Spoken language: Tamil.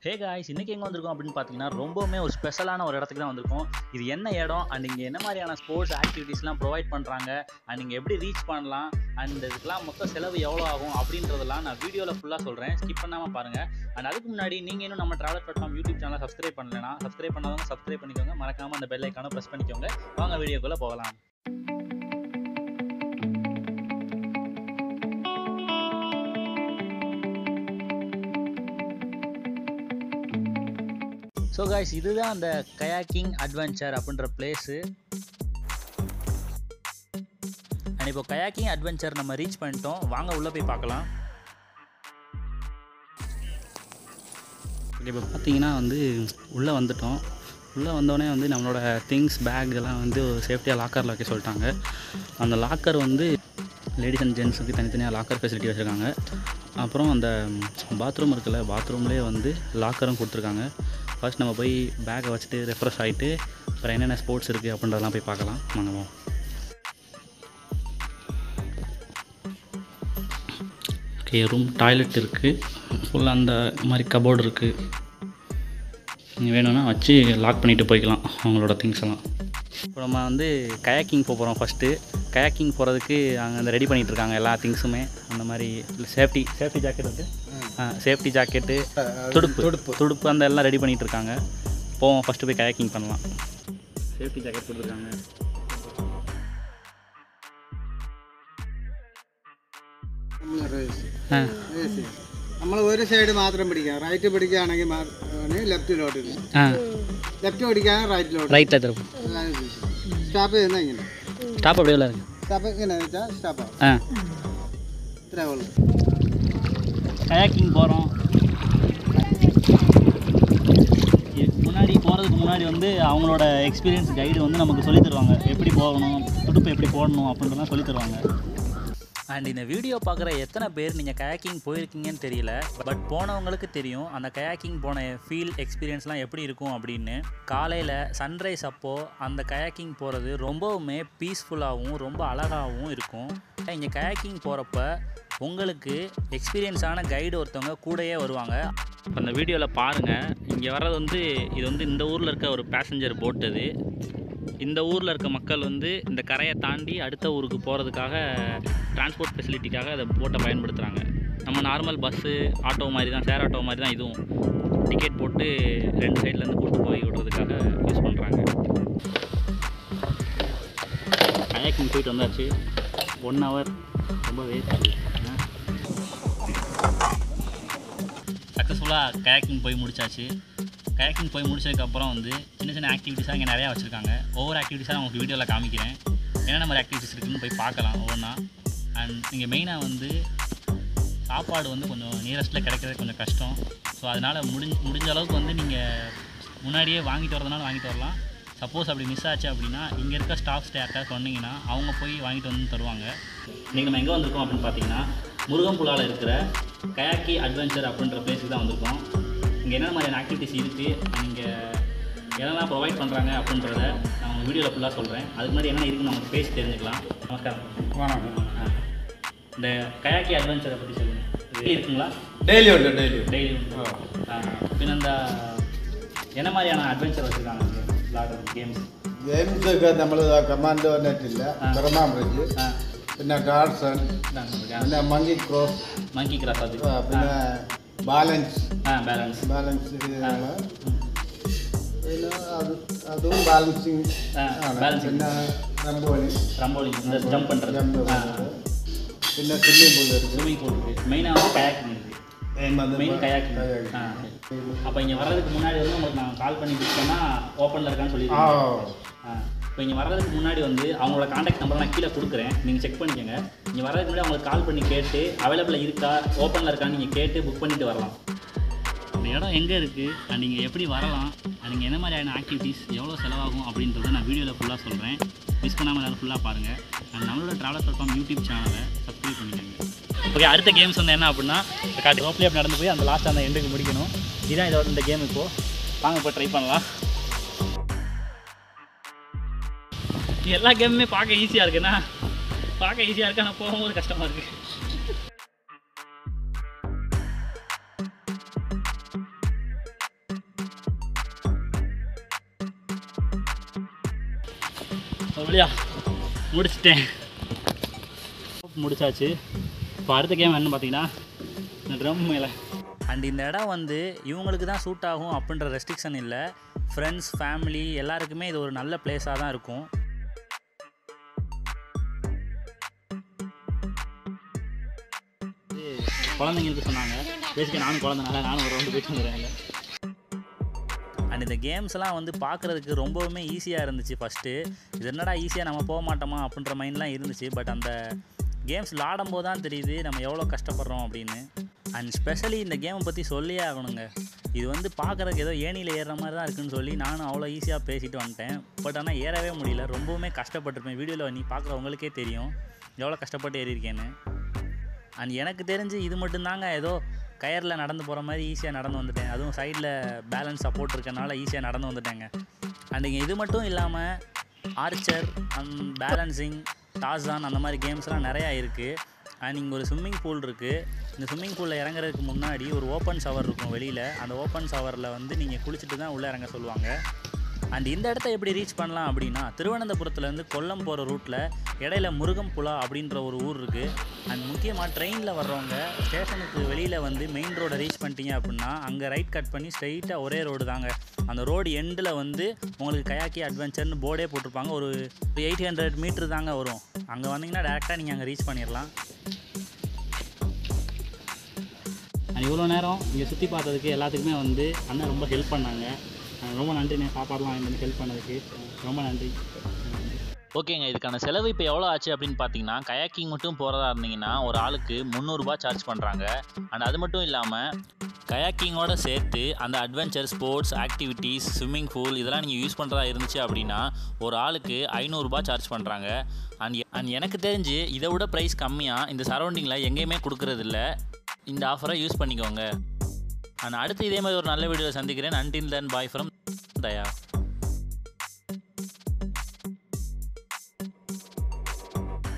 ஹே காய்ஸ், இன்னைக்கு எங்கே வந்திருக்கோம் அப்படின்னு பார்த்தீங்கன்னா ரொம்பவுமே ஒரு ஸ்பெஷலான ஒரு இடத்துக்கு தான் வந்திருக்கோம். இது என்ன இடம் அண்ட் இங்கே என்ன மாதிரியான ஸ்போர்ட்ஸ் ஆக்டிவிட்டீஸ்லாம் ப்ரொவைட் பண்ணுறாங்க அண்ட் நீங்கள் எப்படி ரீச் பண்ணலாம் அண்ட் இதுக்கெல்லாம் மொத்த செலவு எவ்வளோ ஆகும் அப்படின்றதெல்லாம் நான் வீடியோவில் ஃபுல்லாக சொல்கிறேன். ஸ்கிப் பண்ணாமல் பாருங்கள். அண்ட் அதுக்கு முன்னாடி நீங்கள் இன்னும் நம்ம ட்ராவல் பிளாட்ஃபார்ம் யூடியூப் சேனலை சப்ஸ்கிரைப் பண்ணலைன்னா சப்ஸ்கிரைப் பண்ணாதவங்க சப்ஸ்கிரைப் பண்ணிக்கோங்க. மறக்காமல் அந்த பெல் ஐக்கானை ப்ரெஸ் பண்ணிக்கோங்க. வாங்க வீடியோக்குள்ளே போகலாம். ஸோ காய்ஸ், இதுதான் அந்த கயாக்கிங் அட்வென்ச்சர் அப்படின்ற பிளேஸு. அண்ட் இப்போ கயாக்கிங் அட்வென்ச்சர் நம்ம ரீச் பண்ணிட்டோம். வாங்க உள்ளே போய் பார்க்கலாம். இப்போ பார்த்தீங்கன்னா உள்ளே வந்துட்டோம். உள்ளே வந்தோடனே நம்மளோட திங்ஸ் பேக் எல்லாம் சேஃப்டியாக லாக்கரில் வைக்க சொல்லிட்டாங்க. அந்த லாக்கர் லேடிஸ் அண்ட் ஜென்ஸுக்கு தனித்தனியாக லாக்கர் ஃபெசிலிட்டி வச்சுருக்காங்க. அப்புறம் அந்த பாத்ரூம் இருக்குல்ல, பாத்ரூம்லேயே லாக்கரும் கொடுத்துருக்காங்க. ஃபர்ஸ்ட் நம்ம போய் பேக்கை வச்சுட்டு ரெஃப்ரெஷ் ஆகிட்டு அப்புறம் என்னென்ன ஸ்போர்ட்ஸ் இருக்குது அப்படின்றதெல்லாம் போய் பார்க்கலாம். வாங்க. ஓகே, ரூம் டாய்லெட் இருக்குது. ஃபுல்லாக அந்த மாதிரி கபோர்டு இருக்குது. நீங்கள் வேணும்னா வச்சு லாக் பண்ணிவிட்டு போய்க்கலாம் அவங்களோட திங்ஸ் எல்லாம். இப்போ நம்ம கயாக்கிங் போகிறோம். ஃபஸ்ட்டு கயாக்கிங் போகிறதுக்கு அங்கே ரெடி பண்ணிகிட்டு இருக்காங்க எல்லா திங்ஸுமே. அந்த மாதிரி சேஃப்டி ஜாக்கெட் சேஃப்டி ஜாக்கெட்டு, துடுப்பு அந்த எல்லாம் ரெடி பண்ணிகிட்டு இருக்காங்க. போவோம், ஃபஸ்ட்டு போய் கயாக்கிங் பண்ணலாம். சேஃப்டி ஜாக்கெட் கொடுத்துருக்காங்க. നമ്മൾ ഒരു സൈഡ് മാത്രം പിടിക്കാം. റൈറ്റ് പിടിക്കുകയാണെങ്കിൽ ലെഫ്റ്റിലോട്ട് ലെഫ്റ്റ് പിടിക്കുകയാണെങ്കിൽ റൈറ്റിലോട്ട് സ്റ്റാപ്പ് ചെയ്യുന്ന ഇങ്ങനെ ஸ்டாப் அப்படியே இருக்குது. സ്റ്റാപ്പ് ഇങ്ങനെ വെച്ചാൽ സ്റ്റാപ്പ് ആവും. ഇത്രേ ഉള്ളൂ. கயாக்கிங் போகிறோம். முன்னாடி போகிறதுக்கு முன்னாடி அவங்களோட எக்ஸ்பீரியன்ஸ் கைடு நமக்கு சொல்லித் தருவாங்க. எப்படி போகணும், துடுப்பு எப்படி போடணும் அப்படின்றலாம் சொல்லித் தருவாங்க. அண்ட் இந்த வீடியோ பார்க்குற எத்தனை பேர் நீங்கள் கயாக்கிங் போயிருக்கீங்கன்னு தெரியல. பட் போனவங்களுக்கு தெரியும் அந்த கயாக்கிங் போன ஃபீல் எக்ஸ்பீரியன்ஸ்லாம் எப்படி இருக்கும் அப்படின்னு. காலையில் சன்ரைஸ் அப்போது அந்த கயாக்கிங் போகிறது ரொம்பவுமே பீஸ்ஃபுல்லாகவும் ரொம்ப அழகாகவும் இருக்கும். இங்கே கயாக்கிங் போகிறப்ப உங்களுக்கு எக்ஸ்பீரியன்ஸான கைடு ஒருத்தவங்க கூடயே வருவாங்க. அந்த வீடியோவில் பாருங்கள். இங்கே வர்றது இது இந்த ஊரில் இருக்க ஒரு பேசஞ்சர் போட். அது இந்த ஊரில் இருக்க மக்கள் இந்த கரையை தாண்டி அடுத்த ஊருக்கு போகிறதுக்காக டிரான்ஸ்போர்ட் ஃபெசிலிட்டிக்காக அதை போட்டை பயன்படுத்துகிறாங்க. நம்ம நார்மல் பஸ்ஸு ஆட்டோ மாதிரி தான், ஷேர் ஆட்டோ மாதிரி தான் இதுவும். டிக்கெட் போட்டு ரெண்டு சைட்லேருந்து கூப்பிட்டு போய் விடுறதுக்காக யூஸ் பண்ணுறாங்க. கயாக்கிங் போயிட்டு வந்தாச்சு. 1 hour ரொம்ப வேஸ்ட். சக்ஸஸ்ஃபுல்லாக கயாக்கிங் போய் முடிச்சாச்சு. கயாக்கிங் போய் முடிச்சதுக்கப்புறம் சின்ன சின்ன ஆக்டிவிட்டீஸாக இங்கே நிறையா வச்சுருக்காங்க. ஒவ்வொரு ஆக்டிவிட்டீஸாக நான் உங்களுக்கு வீடியோவில் காமிக்கிறேன். என்னென்ன மாதிரி ஆக்டிவிட்டீஸ் இருக்குதுன்னு போய் பார்க்கலாம் ஒவ்வொன்றா. அண்ட் இங்கே மெயினாக சாப்பாடு கொஞ்சம் நியரஸ்ட்டில் கிடைக்கிறது கொஞ்சம் கஷ்டம். ஸோ அதனால் முடிஞ்ச அளவுக்கு நீங்கள் முன்னாடியே வாங்கிட்டு வரதுனால வாங்கிட்டு வரலாம். சப்போஸ் அப்படி மிஸ் ஆச்சு அப்படின்னா இங்கே இருக்க ஸ்டாஃப்ஸ்ட்டை யாருக்காவது சொன்னீங்கன்னா அவங்க போய் வாங்கிட்டு தருவாங்க. இன்றைக்கி நம்ம எங்கே வந்திருக்கோம் அப்படின்னு பார்த்தீங்கன்னா முருகம்புலாவில் இருக்கிற கயாக்கி அட்வென்ச்சர் அப்படின்ற பிளேஸுக்கு தான் வந்திருக்கோம். இங்கே என்னென்ன மாதிரியான ஆக்டிவிட்டீஸ் இருக்குது, நீங்கள் என்னெல்லாம் ப்ரொவைட் பண்ணுறாங்க அப்படின்றத நான் உங்கள் வீடியோவில் ஃபுல்லாக சொல்கிறேன். அதுக்கு முன்னாடி என்ன இருக்குன்னு நம்ம பேசி தெரிஞ்சுக்கலாம். நமஸ்காரம். வணக்கம். இந்த கயாக்கி அட்வென்ச்சரை பற்றி சொல்லுங்கள். டெய்லி இருக்குங்களா? டெய்லி உண்டு. പിന്നെ എന്താ என்ன மாதிரியான அட்வென்ச்சர் வச்சுருக்காங்க ഗെയിംസൊക്കെ നമ്മൾ കമാൻഡോ നെറ്റില്ല, ബർമാ ബ്രിഡ്ജ്, പിന്നെ ടാർസൺ, പിന്നെ മങ്കി ക്രോസ് അത് പിന്നെ ബാലൻസ് പിന്നെ അതും ബാലൻസിങ് ആണ്. പിന്നെ ട്രംപോളിൻ ജമ്പ് பண்ணுறது, പിന്നെ ஸ்விம்மிங் பூல் இருக்குது. மெயினாக கயாக்கிங் இருக்குது. Main kayaking. அப்போ இங்கே வர்றதுக்கு முன்னாடி உங்களுக்கு நான் கால் பண்ணி கொடுத்தேன்னா ஓப்பனில் இருக்கான்னு சொல்லியிருக்கேன். இப்போ இங்கே வர்றதுக்கு முன்னாடி அவங்களோட காண்டாக்ட் நம்பர் நான் கீழே கொடுக்குறேன். நீங்கள் செக் பண்ணிக்கோங்க. இங்கே வர்றதுக்கு முன்னாடி அவங்களுக்கு கால் பண்ணி கேட்டு அவைலபிளாக இருக்கா, ஓப்பனில் இருக்கான்னு நீங்கள் கேட்டு புக் பண்ணிவிட்டு வரலாம். இந்த இடம் எங்கே இருக்குது, நீங்கள் எப்படி வரலாம், நீங்கள் என்ன மாதிரியான ஆக்டிவிட்டீஸ் எவ்வளோ செலவாகும் அப்படின்றத நான் வீடியோவில் ஃபுல்லாக சொல்கிறேன். மிஸ் பண்ணாமல் எல்லோரும் ஃபுல்லாக பாருங்கள். அண்ட் நம்மளோட ட்ராவல் பிளாட்ஃபார்ம் யூடியூப் சேனலை சப்ஸ்கிரைப் பண்ணிக்கோங்க. ஓகே, அடுத்த கேம்ஸ் என்ன அப்படின்னா காட்டு ரோப்லேயே அப்படி நடந்து போய் அந்த லாஸ்ட் அந்த எண்டுக்கு முடிக்கணும். இதுதான் இதோட இந்த கேம். இப்போது வாங்க இப்போ ட்ரை பண்ணலாம். எல்லா கேமுமே பார்க்க ஈஸியாக இருக்குண்ணா, ஆனால் போகும்போது கஷ்டமாக இருக்குது. வழியா முடிச்சிட்டேன். முடிச்சாச்சு. இப்போ அடுத்த கேம் என்ன பார்த்தீங்கன்னா இந்த ட்ரம் மேலே. அண்ட் இந்த இடம் வந்து இவங்களுக்கு தான் சூட் ஆகும் அப்படின்ற ரெஸ்ட்ரிக்ஷன் இல்லை. ஃப்ரெண்ட்ஸ், ஃபேமிலி எல்லாருக்குமே இது ஒரு நல்ல பிளேஸாக தான் இருக்கும். குழந்தைங்களுக்கு சொன்னாங்க. பேசிக்க நானும் குழந்தைனால நானும் ஒரு ரவுண்டு போயிட்டு வந்துடுறேன். அண்ட் இந்த கேம்ஸ்லாம் வந்து பார்க்குறதுக்கு ரொம்பவுமே ஈஸியாக இருந்துச்சு ஃபஸ்ட்டு. இது என்னடா ஈஸியாக நம்ம போக மாட்டோமா அப்படின்ற மைண்ட்லாம் இருந்துச்சு. பட் அந்த கேம்ஸ் விளாடும்போது தான் தெரியுது நம்ம எவ்வளோ கஷ்டப்படுறோம் அப்படின்னு. அண்ட் ஸ்பெஷலி இந்த கேமை பற்றி சொல்லியே ஆகணுங்க. இது வந்து பார்க்குறதுக்கு ஏதோ ஏணியில் ஏறுற மாதிரி தான் இருக்குதுன்னு சொல்லி நானும் அவ்வளோ ஈஸியாக பேசிட்டு வந்துட்டேன். பட் ஆனால் ஏறவே முடியல. ரொம்பவுமே கஷ்டப்பட்டுருப்பேன். வீடியோவில் நீ பார்க்குறவங்களுக்கே தெரியும் எவ்வளோ கஷ்டப்பட்டு ஏறியிருக்கேன்னு. அண்ட் எனக்கு தெரிஞ்சு இது மட்டும்தாங்க ஏதோ கயரில் நடந்து போகிற மாதிரி ஈஸியாக நடந்து வந்துட்டேன். அதுவும் சைடில் பேலன்ஸ் சப்போர்ட் இருக்கனால ஈஸியாக நடந்து வந்துட்டேங்க. அண்ட் இங்கே இது மட்டும் இல்லாமல் ஆர்ச்சர் அண்ட் பேலன்சிங், டார்சான் அந்த மாதிரி கேம்ஸ்லாம் நிறையா இருக்குது. அண்ட் இங்கே ஒரு ஸ்விம்மிங் பூல் இருக்குது. இந்த ஸ்விம்மிங் பூலில் இறங்குறதுக்கு முன்னாடி ஒரு ஓப்பன் ஷவர் இருக்கும் வெளியில். அந்த ஓப்பன் ஷவரில் வந்து நீங்கள் குளிச்சுட்டு தான் உள்ளே இறங்க சொல்லுவாங்க. அண்ட் இந்த இடத்த எப்படி ரீச் பண்ணலாம் அப்படின்னா, திருவனந்தபுரத்துலேருந்து கொல்லம் போகிற ரூட்டில் இடையில முருகம்புலா அப்படின்ற ஒரு ஊர் இருக்குது. அண்ட் முக்கியமாக ட்ரெயினில் வர்றவங்க ஸ்டேஷனுக்கு வெளியில் வந்து மெயின் ரோடை ரீச் பண்ணிட்டீங்க அப்படின்னா அங்கே ரைட் கட் பண்ணி ஸ்ட்ரைட்டாக ஒரே ரோடு தாங்க. அந்த ரோடு எண்டில் வந்து உங்களுக்கு கயாக்கி அட்வென்ச்சர்னு போர்டே போட்டிருப்பாங்க. ஒரு 800 மீட்ரு தாங்க வரும். அங்கே வந்தீங்கன்னா டேரெக்டாக நீங்கள் அங்கே ரீச் பண்ணிடலாம். அண்ட் இவ்வளோ நேரம் இங்கே சுற்றி பார்த்ததுக்கு எல்லாத்துக்குமே வந்து அண்ணன் ரொம்ப ஹெல்ப் பண்ணாங்க. ரொம்ப நன்றி. நான் சாப்பாடெலாம் வாங்கி ஹெல்ப் பண்ணதுக்கு ரொம்ப நன்றி. ஓகேங்க, இதுக்கான செலவு இப்போ எவ்வளோ ஆச்சு அப்படின்னு பார்த்தீங்கன்னா, கயாக்கிங் மட்டும் போகிறதா இருந்தீங்கன்னா ஒரு ஆளுக்கு 300 ரூபா சார்ஜ் பண்ணுறாங்க. அண்ட் அது மட்டும் இல்லாமல் கயாக்கிங்கோடு சேர்த்து அந்த adventure, sports, activities, swimming pool இதெல்லாம் நீங்கள் யூஸ் பண்ணுறதா இருந்துச்சு அப்படின்னா ஒரு ஆளுக்கு 500 ரூபா சார்ஜ் பண்ணுறாங்க. அண்ட் எனக்கு தெரிஞ்சு இதை விட ப்ரைஸ் கம்மியாக இந்த சரௌண்டிங்கில் எங்கேயுமே கொடுக்குறதில்ல. இந்த ஆஃபரை யூஸ் பண்ணிக்கோங்க. அண்ட் அடுத்து இதே மாதிரி ஒரு நல்ல வீடியோவில் சந்திக்கிறேன். Until then bye from Daya.